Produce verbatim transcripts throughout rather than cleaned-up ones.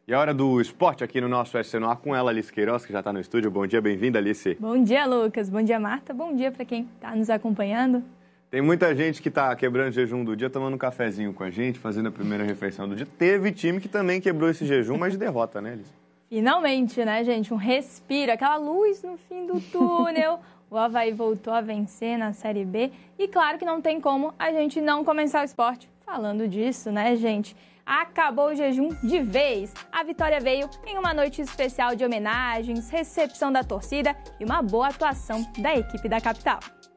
E a hora do esporte aqui no nosso S C no A com ela, Alice Queiroz, que já está no estúdio. Bom dia, bem-vinda, Alice. Bom dia, Lucas. Bom dia, Marta. Bom dia para quem está nos acompanhando. Tem muita gente que está quebrando o jejum do dia, tomando um cafezinho com a gente, fazendo a primeira refeição do dia. Teve time que também quebrou esse jejum, mas de derrota, né, Alice? Finalmente, né, gente? Um respiro, aquela luz no fim do túnel. O Avaí voltou a vencer na Série B. E claro que não tem como a gente não começar o esporte falando disso, né, gente? Acabou o jejum de vez. A vitória veio em uma noite especial de homenagens, recepção da torcida e uma boa atuação da equipe da capital.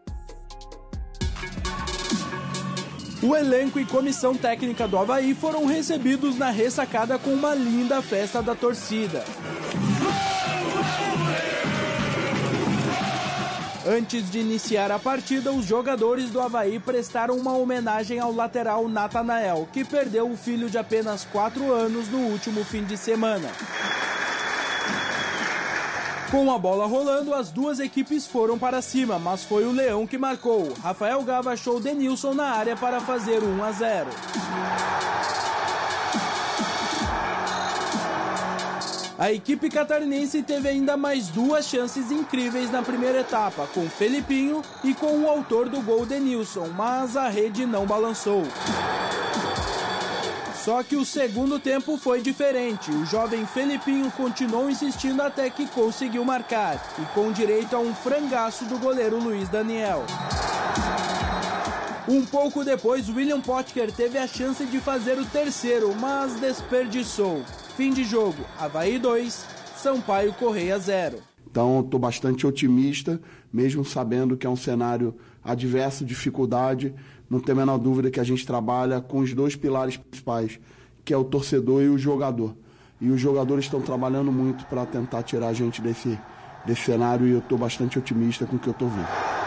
O elenco e comissão técnica do Avaí foram recebidos na ressacada com uma linda festa da torcida. Antes de iniciar a partida, os jogadores do Avaí prestaram uma homenagem ao lateral Natanael, que perdeu o filho de apenas quatro anos no último fim de semana. Com a bola rolando, as duas equipes foram para cima, mas foi o Leão que marcou. Rafael Gava achou Denilson na área para fazer um a zero. A equipe catarinense teve ainda mais duas chances incríveis na primeira etapa, com Felipinho e com o autor do gol Denilson, mas a rede não balançou. Só que o segundo tempo foi diferente. O jovem Felipinho continuou insistindo até que conseguiu marcar, e com direito a um frangaço do goleiro Luiz Daniel. Um pouco depois, William Potker teve a chance de fazer o terceiro, mas desperdiçou. Fim de jogo, Avaí dois, Sampaio Correia zero. Então, estou bastante otimista, mesmo sabendo que é um cenário adverso, dificuldade. Não tem a menor dúvida que a gente trabalha com os dois pilares principais, que é o torcedor e o jogador. E os jogadores estão trabalhando muito para tentar tirar a gente desse, desse cenário, e eu estou bastante otimista com o que eu estou vendo.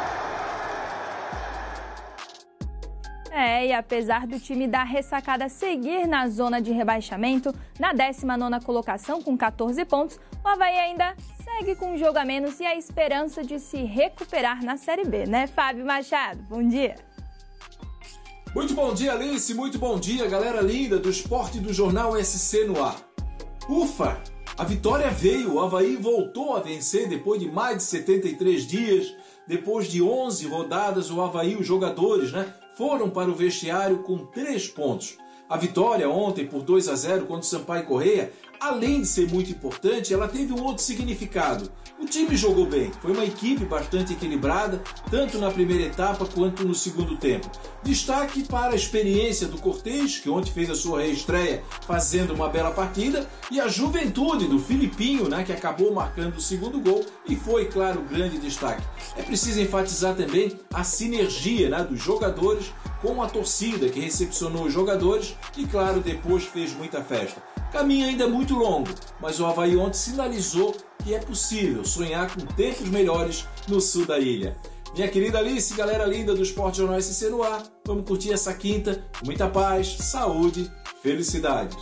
É, e apesar do time da ressacada seguir na zona de rebaixamento, na décima nona colocação com quatorze pontos, o Avaí ainda segue com um jogo a menos e a esperança de se recuperar na Série B, né, Fábio Machado? Bom dia! Muito bom dia, Alice, muito bom dia, galera linda do esporte do Jornal S C no ar. Ufa, a vitória veio, o Avaí voltou a vencer depois de mais de setenta e três dias, depois de onze rodadas, o Avaí, os jogadores, né, foram para o vestiário com três pontos. A vitória ontem por dois a zero contra o Sampaio Correia, além de ser muito importante, ela teve um outro significado. O time jogou bem, foi uma equipe bastante equilibrada, tanto na primeira etapa quanto no segundo tempo. Destaque para a experiência do Cortez, que ontem fez a sua reestreia fazendo uma bela partida, e a juventude do Felipinho, né, que acabou marcando o segundo gol e foi, claro, o grande destaque. É preciso enfatizar também a sinergia, né, dos jogadores com a torcida, que recepcionou os jogadores e, claro, depois fez muita festa. Caminho ainda muito longo, mas o Avaí ontem sinalizou que é possível sonhar com tempos melhores no sul da ilha. Minha querida Alice, galera linda do Esporte Jornal S C no ar, vamos curtir essa quinta com muita paz, saúde, felicidades.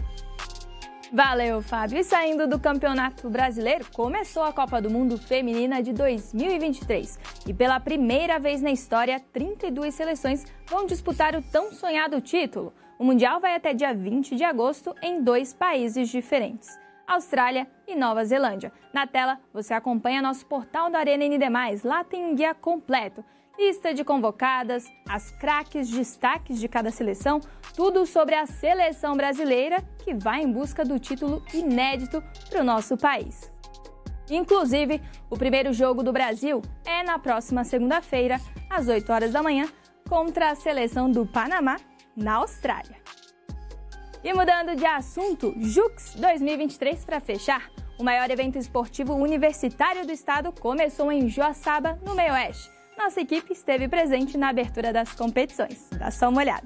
Valeu, Fábio. E saindo do Campeonato Brasileiro, começou a Copa do Mundo Feminina de dois mil e vinte e três. E pela primeira vez na história, trinta e duas seleções vão disputar o tão sonhado título. O Mundial vai até dia vinte de agosto em dois países diferentes, Austrália e Nova Zelândia. Na tela, você acompanha nosso portal da Arena N D mais. Lá tem um guia completo. Lista de convocadas, as craques, destaques de cada seleção, tudo sobre a seleção brasileira que vai em busca do título inédito para o nosso país. Inclusive, o primeiro jogo do Brasil é na próxima segunda-feira, às oito horas da manhã, contra a seleção do Panamá, na Austrália. E mudando de assunto, Jux dois mil e vinte e três para fechar. O maior evento esportivo universitário do estado começou em Joaçaba, no Meio-Oeste. Nossa equipe esteve presente na abertura das competições. Dá só uma olhada.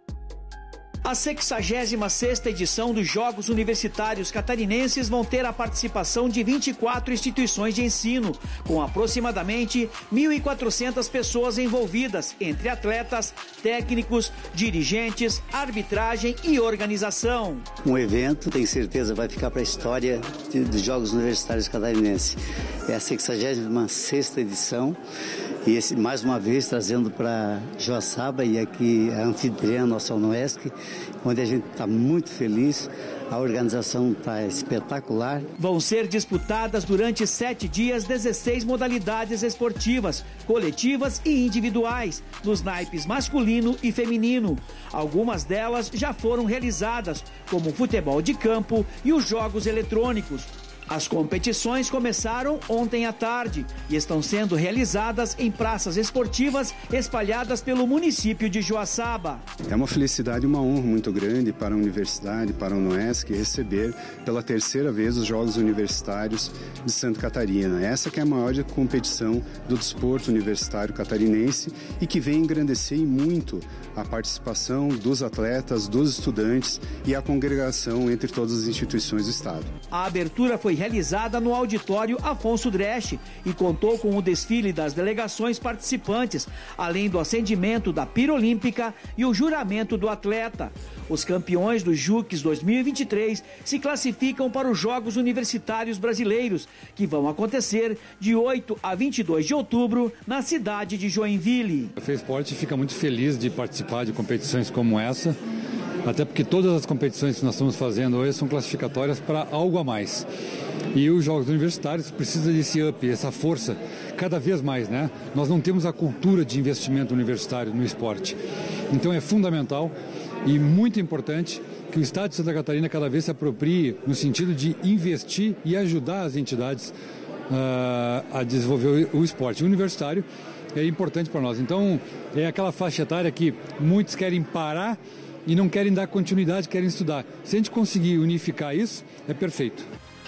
A sexagésima sexta edição dos Jogos Universitários Catarinenses vão ter a participação de vinte e quatro instituições de ensino, com aproximadamente mil e quatrocentas pessoas envolvidas, entre atletas, técnicos, dirigentes, arbitragem e organização. Um evento, tenho certeza, vai ficar para a história dos Jogos Universitários Catarinenses. É a sexagésima sexta edição E esse, mais uma vez trazendo para Joaçaba e aqui a anfitriã nossa Unoesc, onde a gente está muito feliz. A organização está espetacular. Vão ser disputadas durante sete dias dezesseis modalidades esportivas, coletivas e individuais, nos naipes masculino e feminino. Algumas delas já foram realizadas, como o futebol de campo e os jogos eletrônicos. As competições começaram ontem à tarde e estão sendo realizadas em praças esportivas espalhadas pelo município de Joaçaba. É uma felicidade e uma honra muito grande para a universidade, para a Unoesc, receber pela terceira vez os Jogos Universitários de Santa Catarina. Essa que é a maior competição do desporto universitário catarinense e que vem engrandecer muito a participação dos atletas, dos estudantes e a congregação entre todas as instituições do Estado. A abertura foi realizada no auditório Afonso Dresch e contou com o desfile das delegações participantes, além do acendimento da pira olímpica e o juramento do atleta. Os campeões do Juques dois mil e vinte e três se classificam para os Jogos Universitários Brasileiros, que vão acontecer de oito a vinte e dois de outubro na cidade de Joinville. A FESPORT fica muito feliz de participar de competições como essa, até porque todas as competições que nós estamos fazendo hoje são classificatórias para algo a mais. E os Jogos Universitários precisam desse up, essa força, cada vez mais, né? Nós não temos a cultura de investimento universitário no esporte. Então é fundamental e muito importante que o Estado de Santa Catarina cada vez se aproprie no sentido de investir e ajudar as entidades uh, a desenvolver o, o esporte. O universitário é importante para nós. Então é aquela faixa etária que muitos querem parar e não querem dar continuidade, querem estudar. Se a gente conseguir unificar isso, é perfeito.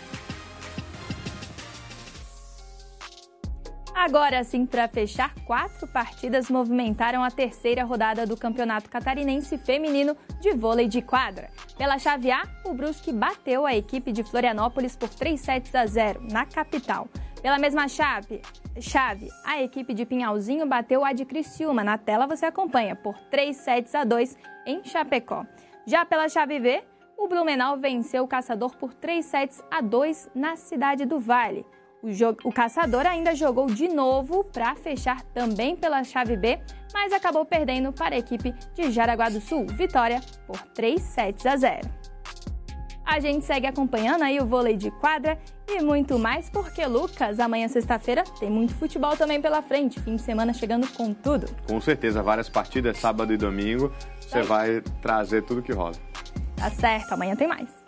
Agora sim, para fechar, quatro partidas movimentaram a terceira rodada do Campeonato Catarinense Feminino de Vôlei de Quadra. Pela chave A, o Brusque bateu a equipe de Florianópolis por três sets a zero, na capital. Pela mesma chave, chave, a equipe de Pinhalzinho bateu a de Criciúma, na tela você acompanha, por três sets a dois em Chapecó. Já pela chave B, o Blumenau venceu o Caçador por três sets a dois na Cidade do Vale. O, jogo, o Caçador ainda jogou de novo para fechar também pela chave B, mas acabou perdendo para a equipe de Jaraguá do Sul, vitória por três sets a zero. A gente segue acompanhando aí o vôlei de quadra e muito mais, porque, Lucas, amanhã sexta-feira tem muito futebol também pela frente, fim de semana chegando com tudo. Com certeza, várias partidas, sábado e domingo, você vai trazer tudo que rola. Tá certo, amanhã tem mais.